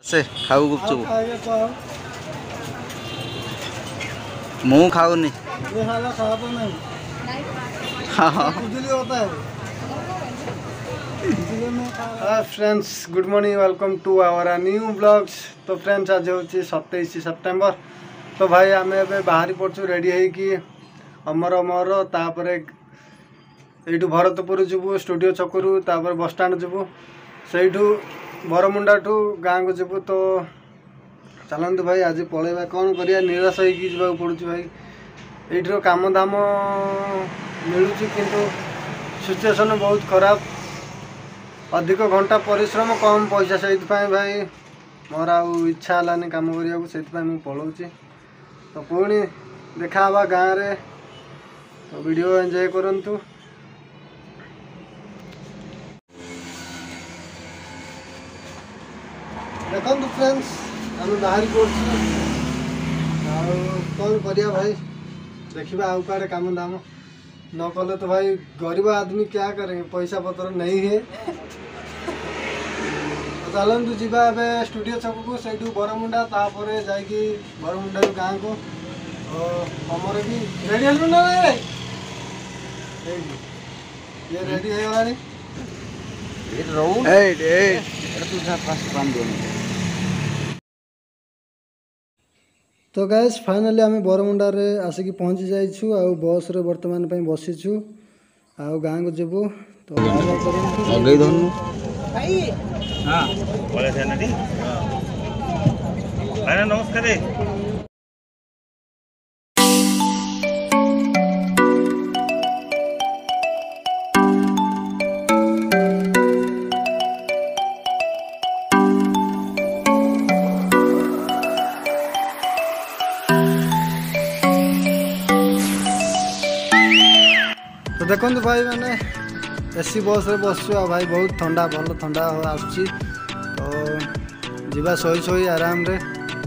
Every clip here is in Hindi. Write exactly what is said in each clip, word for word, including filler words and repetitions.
से खाऊ गुपचुप मु खाऊनी। Friends good morning welcome to our new blogs. तो फ्रेंड्स आज हूँ सतैश सेप्टेम्बर। तो भाई आम ए बाहरी पड़ू रेडी होगी अमर अमर तापर यू भरतपुर जीवु स्टूडियो छकरू तापर बस स्टाण्ड जीवु से बरमुंडा ठू गाँ को जीवु। तो चलतु भाई आज पलैबा कौन करिया निराश होगी जावाक पड़ू भाई। ये काम धाम मिलूँ किंतु सिचुएशन बहुत खराब अधिक घंटा परिश्रम कम पैसा से भाई मोर आउ इच्छा है कम करने से पलाऊँगी। तो पुणी देखा गाँव रे तो वीडियो एंजॉय करंतु। देखो फ्रेंड्स आम बाहर पड़ू कौन करिया भाई देखा आउ कड़े काम दाम न कले तो भाई गरीब आदमी क्या करेंगे पैसा पत्र नहीं है। चलतु जी स्टूडियो छक को से बरमुंडा तापर जा बरमुंडा गाँव को अमर भी रेडी हलु ना ये रेडी है तो गैस फाइनली आम बरमुंडा रे आसिक पहुँची जाइछु आ बस रे वर्तमान पे बसीछु आ गाँ को जीवु। तो लगे धनु भाई हां बोले थे नदी भाई नमस्कार। तो देखो भाई मैंने एसी बस रे बसु भाई बहुत ठंडा भल ठंडा आसुची। तो जीवा सोई सोई आराम रे।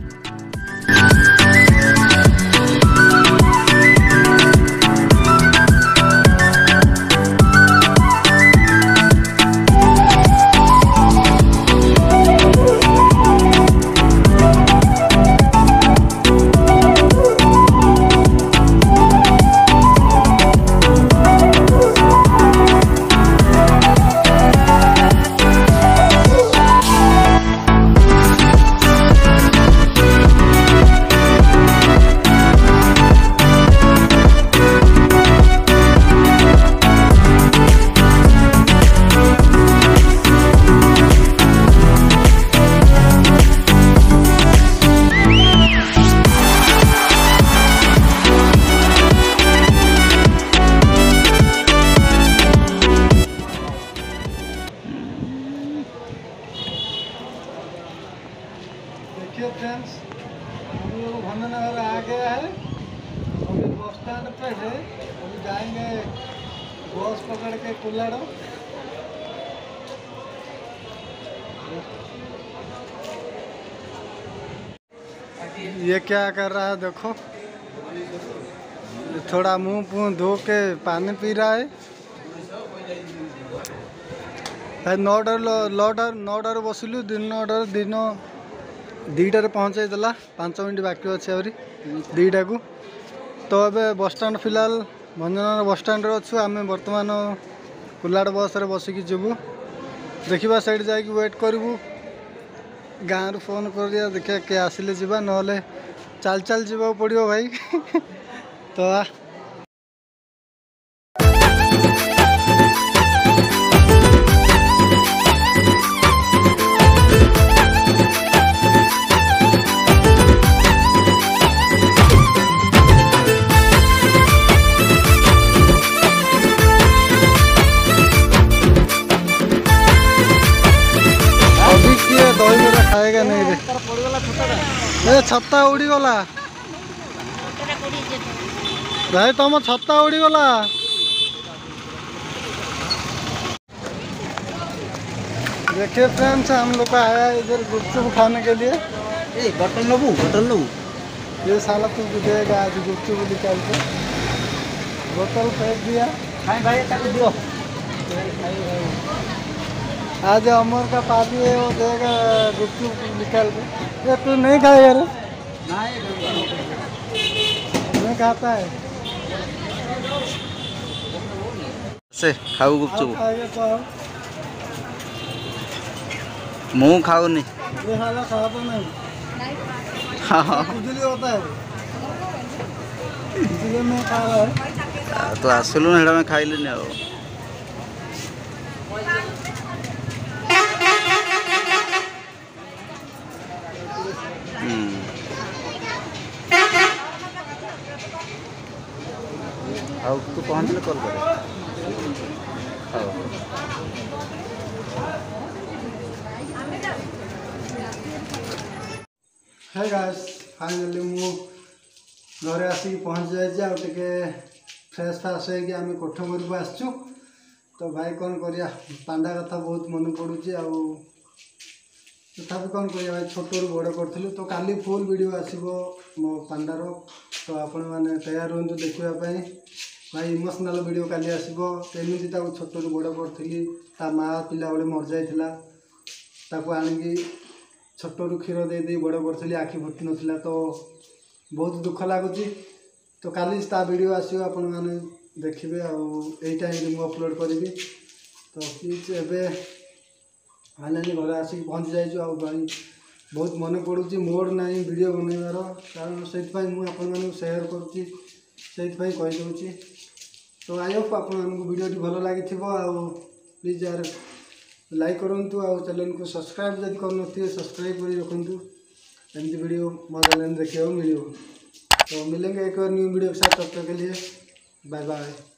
देखिए फ्रेंड्स हम लोग भंडनगर आ गया है। अभी बस स्टैंड पे है अभी जाएंगे बस पकड़ के कुल्लाड़ो। ये क्या कर रहा है देखो थोड़ा मुंह पुंह धो के पानी पी रहा है। नौटार लौटार नौटार बसिलु दिन नौटार दिन दीटार पहुँचाई देला पाँच मिनट बाकी अच्छे आहरी दीटा को। तो अबे बस स्टैंड फिलहाल भंजनगर बस स्टैंड अच्छु आम बर्तमान कुल्लाड़ बस रे बसिकी जीवु देखा साइड जाकि वेट करूँ गाँव रु फोन कर दिया देखिए किए आसिले जीवा नहले चाल चाल जीवा पड़ो भाई। तो खाएगा नहीं रे ए छत्ता उड़ी गला भाई तुम छत्ता उड़ी गला। देखिए फ्रेंड्स हम लोग आया इधर गुपचुप खाने के लिए। ए बटन लबू बटन लबू ये साला तू देगा आज गुपचुप निकाल के बोतल फेंक दिया। भाई भाई दियो आज अमर का पार्टी है, वो देगा गुपचुप निकाल के। ये तू नहीं खाएगा रे? नहीं खाता है। से खाऊ गुपचुप आप खाएगा तो आओ। ମୁଁ ଖାଉନି। ये साला खा तो नहीं। हाँ खुजली होता है, इसलिए मैं खा रहा है। तो आसलु ना मैं खाइलिनी ଆଉ। ଆଉ ତୁ ପହଞ୍ଚିଲେ କଲ୍ କରେ। ହଉ है गाइस, फाइनली मु घरे आसिक पहुँच जाए टे फ्रेश फ्राश होगी आम कोठमरी को आसचु। तो भाई कौन करिया, पांडा कथा बहुत मन पड़ुची आउ तथापि कौन करिया भाई छोट रू बड़ करूँ। तो काली फुल वीडियो आसो मो पांडार, तो आपण मैंने तैयार रुहतु देखापी। भाई इमोशनाल वीडियो काली आसो। एमती छोट रू बड़ करी, ता माँ पिला बेले मर जाइला, ताको आणिकी छोट रू क्षीर दे दे बड़ करी, आखि फुटी नाला। तो बहुत दुख लगुच। तो काली ता वीडियो आसो, आपण मैंने देखिए आईटा ही अपलोड करी। तो प्लीज एवं फाइनाली घर आसिक पहुँची जाइए। आ भाई बहुत मन पड़ुची मोड ना वीडियो बनइबार, कारण से मुझे सेयार करुँची, से कहीदे। तो आई होप आप वीडियो भल लगी। प्लीज यार लाइक करूँ, आ चैनल को सब्सक्राइब जब कर सब्सक्राइब कर रखुँ। एमती वीडियो मो चैनल देखने मिले। तो मिलेंगे एक और न्यू वीडियो के साथ, तब तक के लिए बाय बाय।